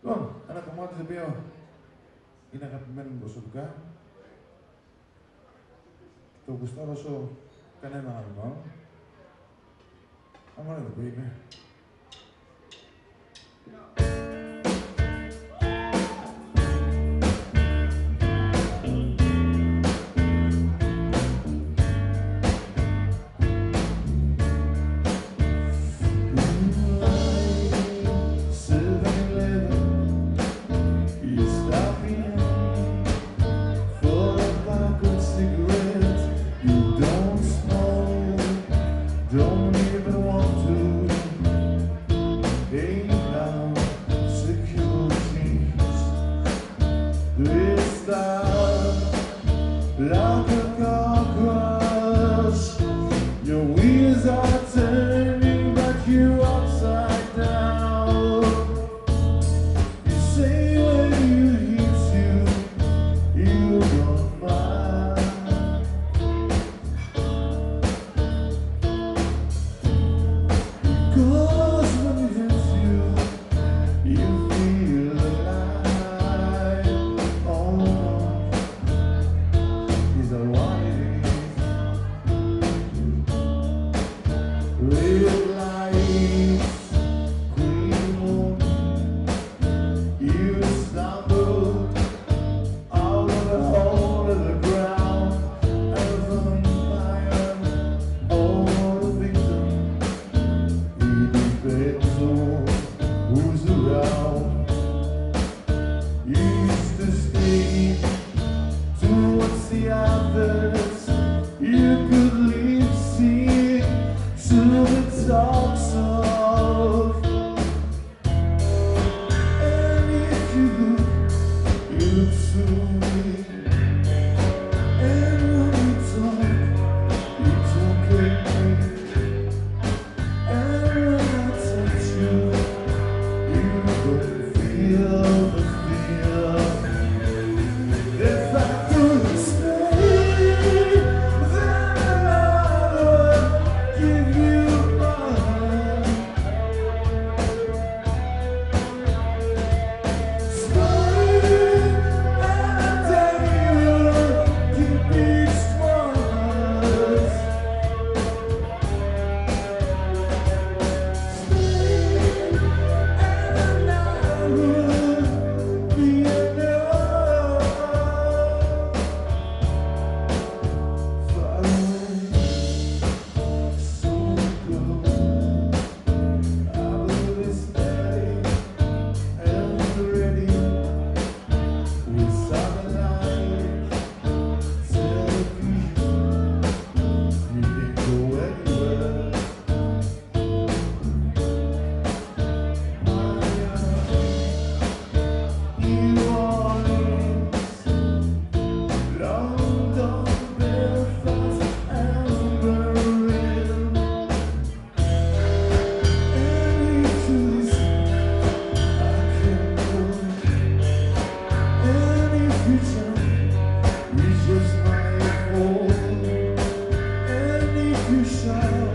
Λοιπόν, ένα κομμάτι το οποίο είναι αγαπημένο μου προσωπικά. Το γουστάρω όσο κανένα άλλο. Άμα δεν το είπε. Don't even want to hang down securities. Twist out like a cockroach. Your wheels are turning, but you're upside down. You say when you hit you don't mind. Cause when it hits you, you feel alive. Oh no, is that what it is? Red lights, green moon. You stumbled out of the hole of the ground as a lion or a victim. It depends on who's around. You used to stay towards the others. You could leave sick to the talks of. And if you look so weak. And when you talk like me. And when I touch you don't feel the fear. If I could stay, then I would give you my hand. Stay, and I tell you, keep each one. Shine.